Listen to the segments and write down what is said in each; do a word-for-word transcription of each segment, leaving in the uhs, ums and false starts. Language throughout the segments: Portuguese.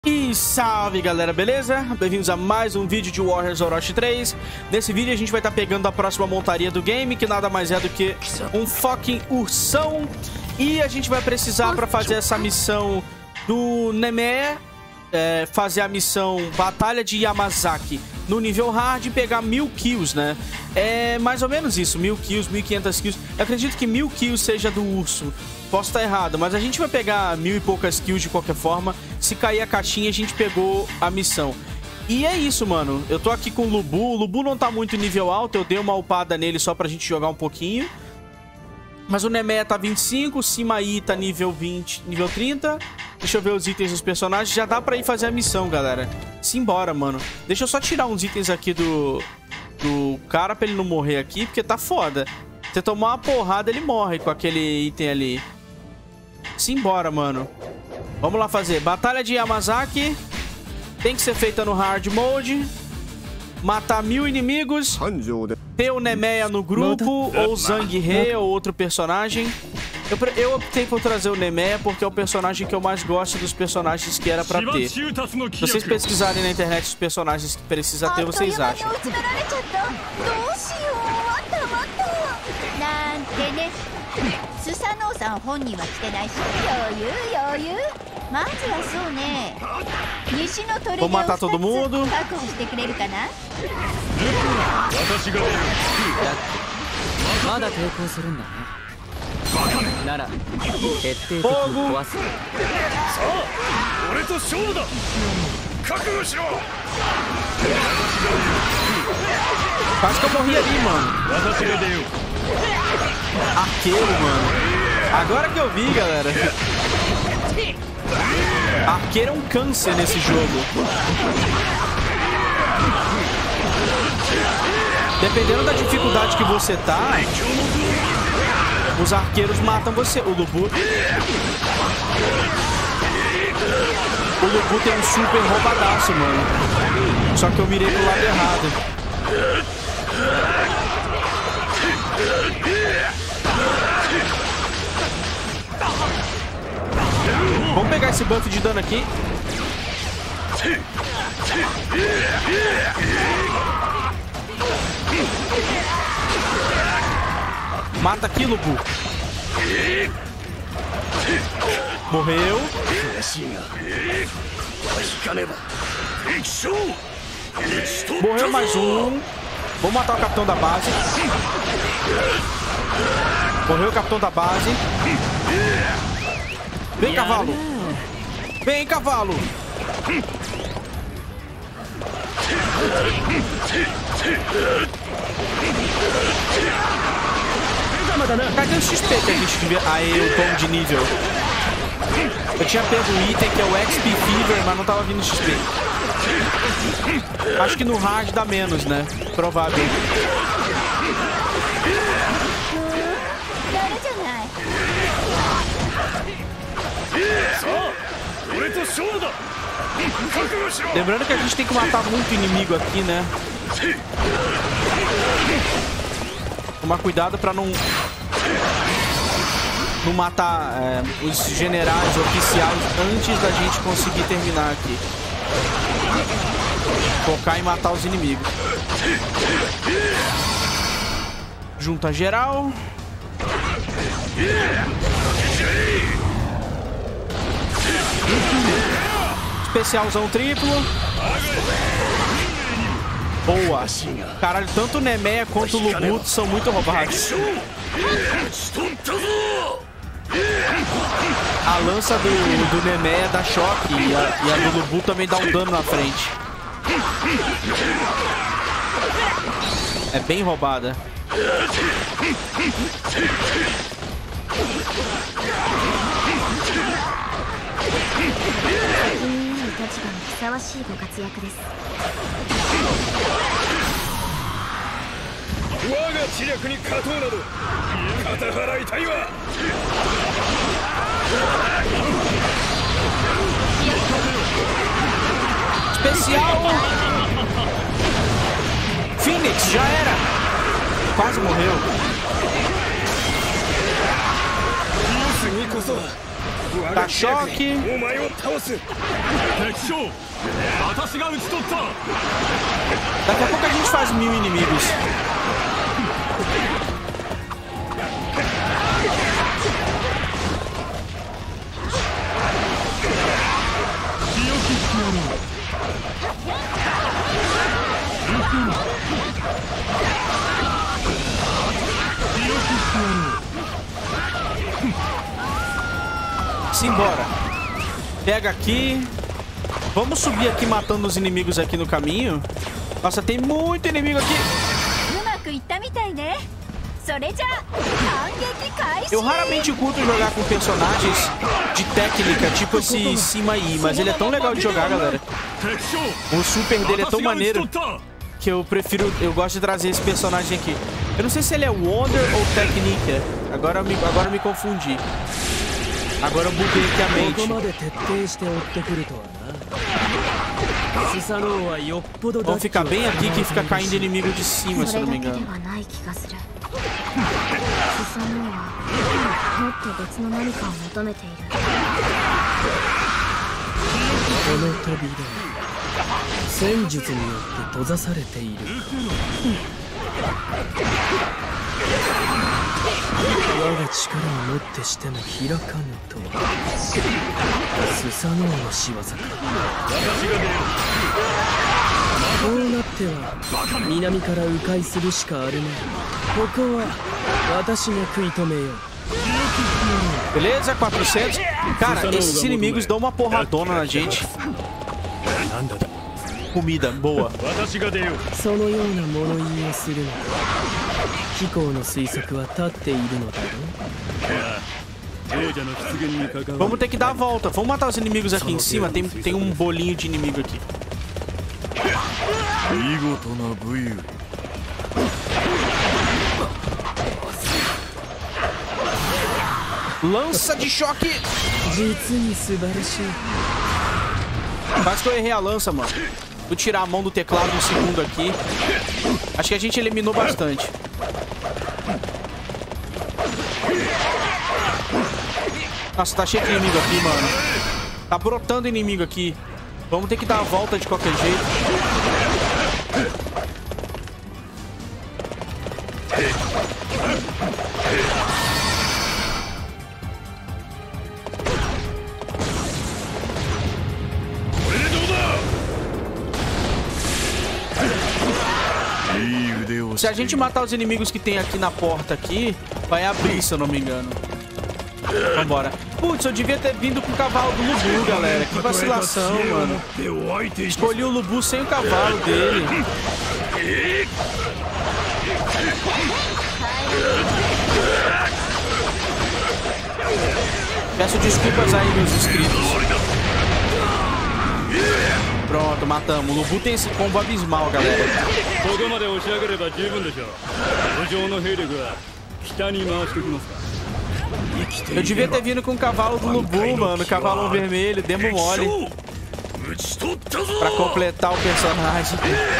E salve galera, beleza? Bem-vindos a mais um vídeo de Warriors Orochi três. Nesse vídeo a gente vai estar tá pegando a próxima montaria do game, que nada mais é do que um fucking ursão. E a gente vai precisar para fazer essa missão do Nemea, é, fazer a missão Batalha de Yamazaki no nível hard e pegar mil kills, né? É mais ou menos isso, mil kills, mil e quinhentas kills. Eu acredito que mil kills seja do urso. Posso estar errado, mas a gente vai pegar mil e poucas kills de qualquer forma. Se cair a caixinha, a gente pegou a missão. E é isso, mano. Eu tô aqui com o Lubu. O Lubu não tá muito nível alto. Eu dei uma upada nele só pra gente jogar um pouquinho. Mas o Nemea tá vinte e cinco. O Simaí tá nível vinte, nível trinta. Deixa eu ver os itens dos personagens. Já dá pra ir fazer a missão, galera. Simbora, mano. Deixa eu só tirar uns itens aqui do, do cara pra ele não morrer aqui, porque tá foda. Você tomar uma porrada, ele morre com aquele item ali. Simbora, mano. Vamos lá fazer. Batalha de Yamazaki. Tem que ser feita no hard mode. Matar mil inimigos. Ter o Nemea no grupo. Ou Zhang-He ou outro personagem. Eu, eu optei por trazer o Nemea porque é o personagem que eu mais gosto dos personagens que era pra ter. Se vocês pesquisarem na internet os personagens que precisa ter, vocês acham. Vamos matar todo mundo. Fogo. Quase que eu morri ali, mano. Arqueiro, mano. Agora que eu vi, galera. Arqueiro é um câncer nesse jogo. Dependendo da dificuldade que você tá, os arqueiros matam você. O Lubu... O Lubu tem um super roubadaço, mano. Só que eu mirei pro lado errado. Vamos pegar esse buff de dano aqui. Mata aqui, Lubu. Morreu. Morreu mais um. Vamos matar o capitão da base. Morreu o capitão da base. Vem, cavalo. Vem, cavalo. Cadê o X P que a gente devia... Aê, o tom de nível. Eu tinha pego o item que é o X P Fever, mas não tava vindo X P. Acho que no hard dá menos, né? Provável. Lembrando que a gente tem que matar muito inimigo aqui, né? Tomar cuidado pra não não matar é, os generais oficiais antes da gente conseguir terminar aqui. Focar em matar os inimigos. Junta geral. Especialzão triplo. Boa. Caralho, tanto o Nemea quanto o Lubu são muito roubados. A lança do, do Nemea dá choque e a, e a do Lubu também dá um dano na frente. É bem roubada. Especial Phoenix, já era. Quase morreu. Dá choque. Daqui a pouco a gente faz mil inimigos. Simbora. Pega aqui. Vamos subir aqui matando os inimigos aqui no caminho. Nossa, tem muito inimigo aqui. Eu raramente curto jogar com personagens de técnica, tipo esse Sima Yi, mas ele é tão legal de jogar, galera. O super dele é tão maneiro que eu prefiro, eu gosto de trazer esse personagem aqui. Eu não sei se ele é Wonder ou Technica. Agora eu me, agora eu me confundi. Agora eu buguei aqui a mente. Vamos ficar bem aqui que fica caindo inimigo de cima, se eu não me engano. Beleza, quatrocentos. Cara, esses inimigos dão uma porradona na gente. Comida, boa. Vamos ter que dar a volta. Vamos matar os inimigos aqui em cima. Tem, tem um bolinho de inimigo aqui. Lança de choque. Quase que eu errei a lança, mano. Vou tirar a mão do teclado um segundo aqui. Acho que a gente eliminou bastante. Nossa, tá cheio de inimigo aqui, mano. Tá brotando inimigo aqui. Vamos ter que dar a volta de qualquer jeito. Se a gente matar os inimigos que tem aqui na porta aqui, vai abrir, se eu não me engano. Vambora. Putz, eu devia ter vindo com o cavalo do Lubu, galera. Que vacilação, mano. Escolhi o Lubu sem o cavalo dele. Peço desculpas aí, meus inscritos. Pronto, matamos. O Lubu tem esse combo abismal, galera. Eu devia ter vindo com o cavalo do Lubu, mano. Cavalo vermelho, demo mole. Pra completar o personagem.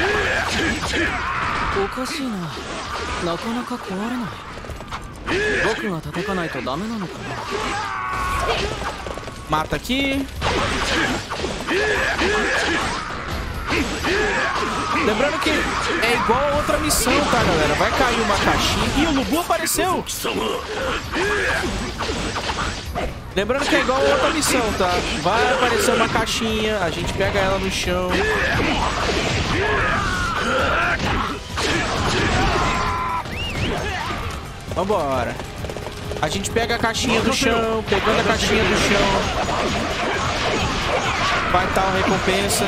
Mata aqui. Lembrando que é igual a outra missão, tá, galera? Vai cair uma caixinha. Ih, o Lubu apareceu! Lembrando que é igual a outra missão, tá? Vai aparecer uma caixinha, a gente pega ela no chão. Vambora. A gente pega a caixinha do chão, pegando a caixinha do chão. Vai estar a recompensa.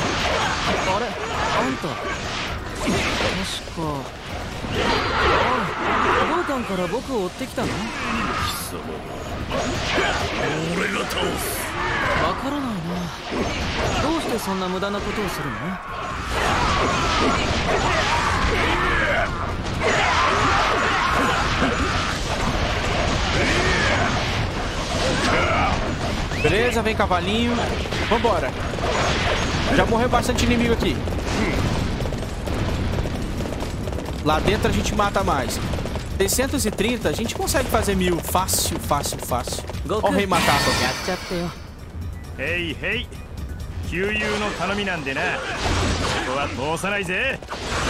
Beleza, vem cavalinho. Vambora. Já morreu bastante inimigo aqui. Lá dentro a gente mata mais. seiscentos e trinta, a gente consegue fazer mil. Fácil, fácil, fácil. Ó o rei macaco. Ei, ei. Kyuyu no tanami nande na. Koko wa tousanai ze.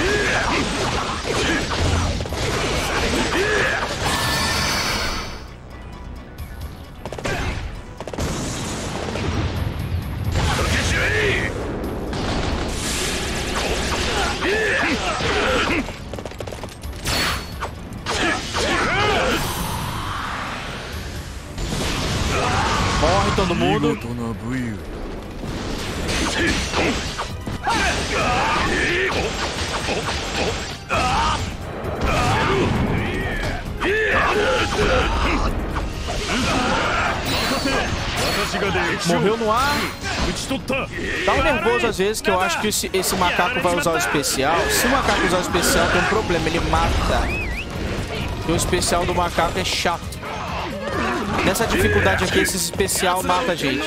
Morre todo mundo. Morreu no ar. Dá um nervoso às vezes, que eu acho que esse, esse macaco vai usar o especial. Se o macaco usar o especial, tem um problema, ele mata. E o especial do macaco é chato. Nessa dificuldade aqui, esse especial mata a gente.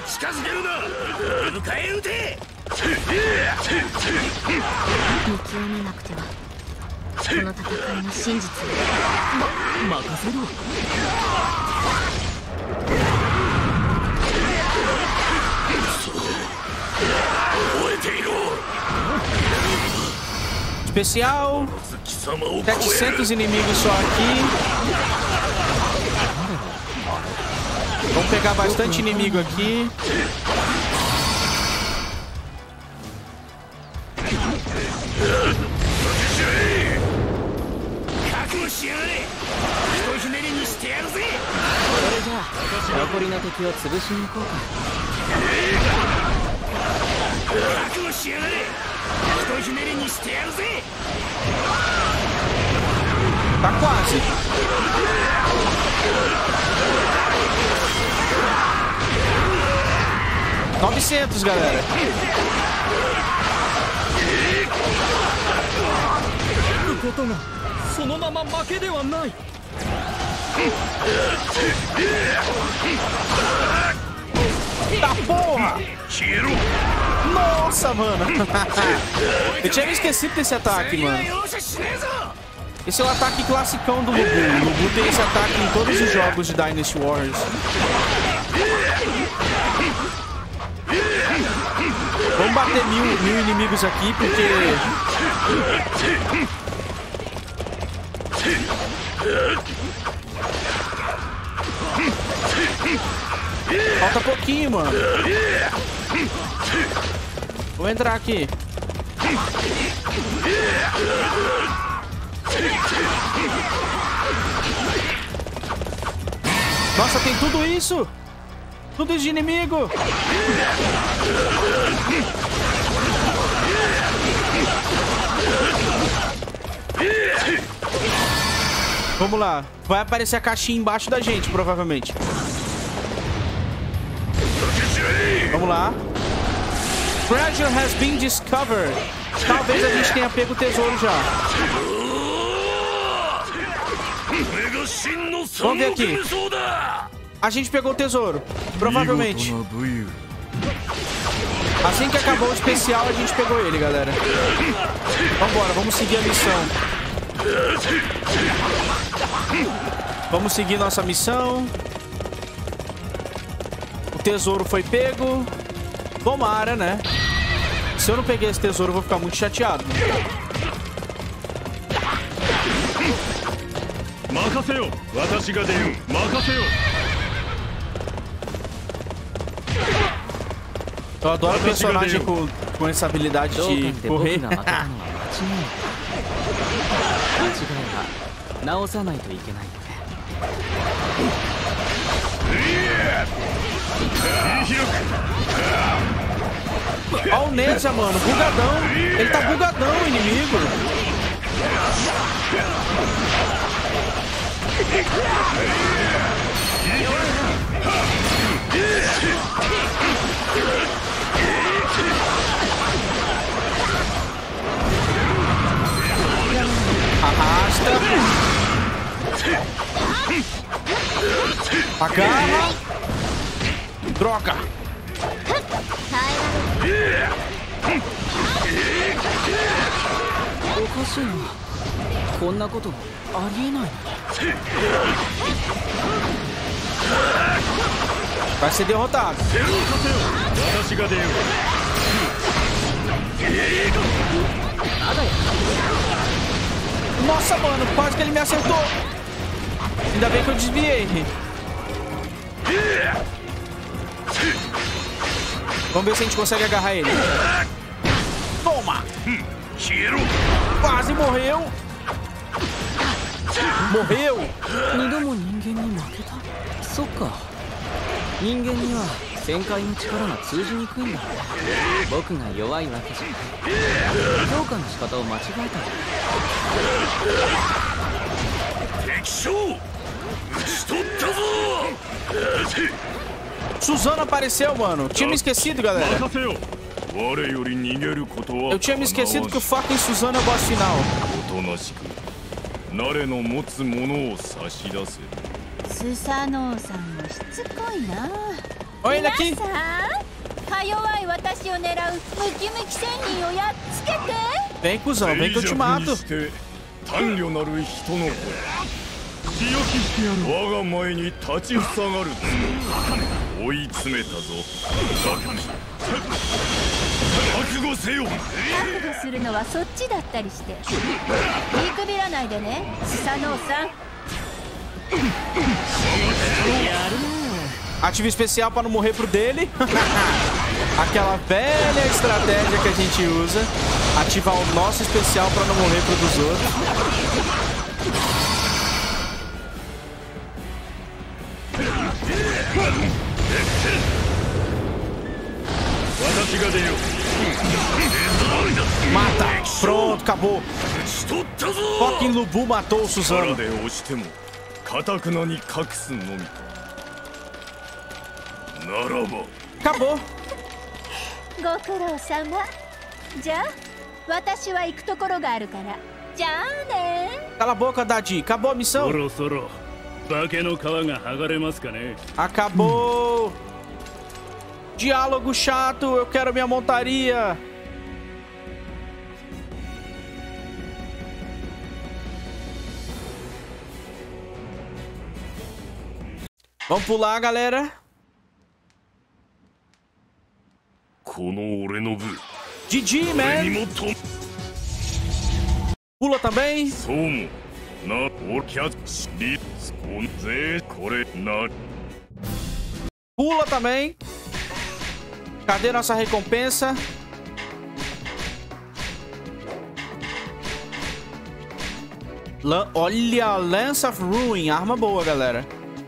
Especial. setecentos inimigos só aqui. Vamos pegar bastante inimigo aqui. Tá quase. novecentos, galera. Tá porra! Nossa, mano. Eu tinha me esquecido desse ataque, mano. Esse é o ataque classicão do Lubu. O Lubu tem esse ataque em todos os jogos de Dynasty Warriors. Vamos bater mil, mil inimigos aqui, porque... Falta pouquinho, mano. Vou entrar aqui. Nossa, tem tudo isso! Tudo isso de inimigo! Vamos lá. Vai aparecer a caixinha embaixo da gente, provavelmente. Vamos lá. Treasure has been discovered. Talvez a gente tenha pego o tesouro já. Vamos ver aqui. A gente pegou o tesouro. Provavelmente. Assim que acabou o especial, a gente pegou ele, galera. Vambora, vamos seguir a missão. Vamos seguir nossa missão. O tesouro foi pego. Tomara, né? Se eu não peguei esse tesouro, eu vou ficar muito chateado. Eu adoro o personagem com, com essa habilidade de correr. Olha o Neza, mano, bugadão. Ele tá bugadão, o inimigo. Arrasta. Agarra. Droga. Vai ser derrotado. Nossa, mano, quase que ele me acertou. Ainda bem que eu desviei. Vamos ver se a gente consegue agarrar ele. Toma! Quase morreu. Morreu. Suzano apareceu, mano. Tinha me esquecido, galera. Eu tinha me esquecido que o fucking Suzano é o boss final. Olha ele aqui. Vem, cuzão, vem que eu te mato. Ativo especial para não morrer pro dele. Aquela velha estratégia que a gente usa. Ativar o nosso especial para não morrer pro dos outros. Mata! Pronto, acabou. Fucking Lubu matou o Suzano. Acabou. Cala a boca, Dadi. Acabou a missão. Acabou. Diálogo chato. Eu quero minha montaria. Vamos pular, galera. G G, man. Pula também. Pula também. Cadê nossa recompensa? Lan Olha, Lance of Ruin. Arma boa, galera.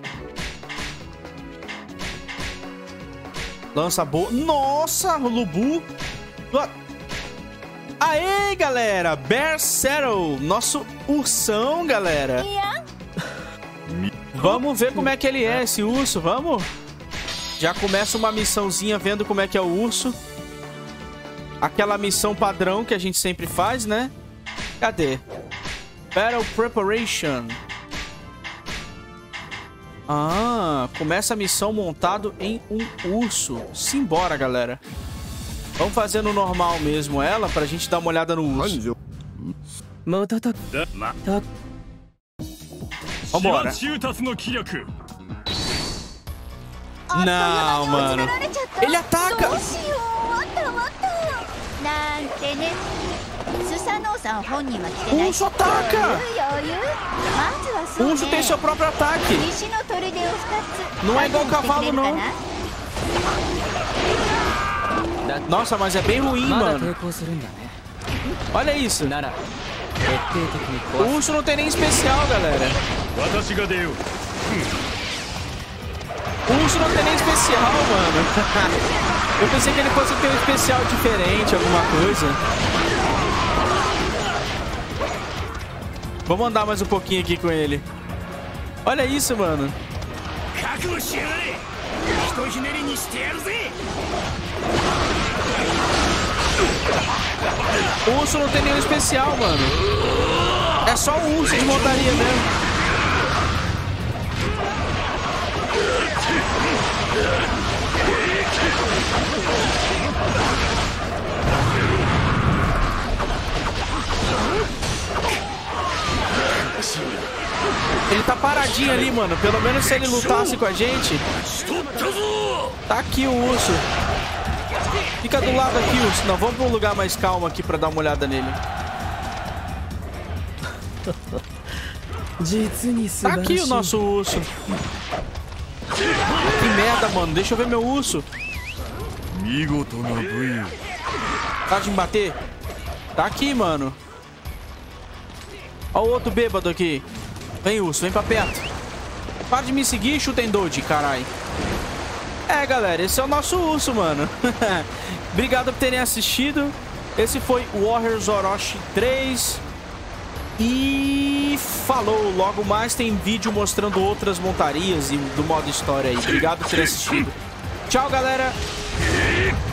Lança boa. Nossa, Lubu. Aê, galera. Bear Settle. Nosso ursão, galera. Vamos ver como é que ele é, esse urso. Vamos? Já começa uma missãozinha vendo como é que é o urso. Aquela missão padrão que a gente sempre faz, né? Cadê? Battle Preparation. Ah, começa a missão montado em um urso. Simbora, galera. Vamos fazer no normal mesmo ela, pra gente dar uma olhada no urso. Vambora. Não, mano. Ele ataca. O urso ataca. O urso tem seu próprio ataque. Não é igual o cavalo, não. Nossa, mas é bem ruim, mano. Olha isso. O urso não tem nem especial, galera. O urso não tem nem especial, mano. Eu pensei que ele fosse ter um especial diferente, alguma coisa. Vamos andar mais um pouquinho aqui com ele. Olha isso, mano. O urso não tem nenhum especial, mano. É só um urso de montaria mesmo. Ele tá paradinho ali, mano. Pelo menos se ele lutasse com a gente. Tá aqui o urso. Fica do lado aqui, urso. Não, vamos pra um lugar mais calmo aqui pra dar uma olhada nele. Tá aqui o nosso urso. Que merda, mano. Deixa eu ver meu urso. Tá de me bater? Tá aqui, mano. Ó o outro bêbado aqui. Vem, urso. Vem pra perto. Para de me seguir, Shutendoji, carai. É, galera. Esse é o nosso urso, mano. Obrigado por terem assistido. Esse foi Warriors Orochi três. E falou. Logo mais tem vídeo mostrando outras montarias e do modo história aí. Obrigado por ter assistido. Tchau, galera.